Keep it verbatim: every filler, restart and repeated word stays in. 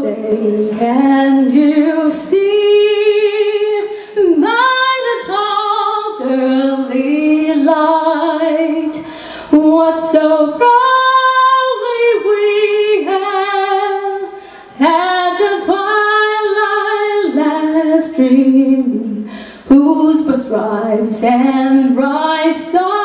say, can you see by the dawn's early light what so proudly we had at the twilight last dreaming, whose bright stripes and bright stars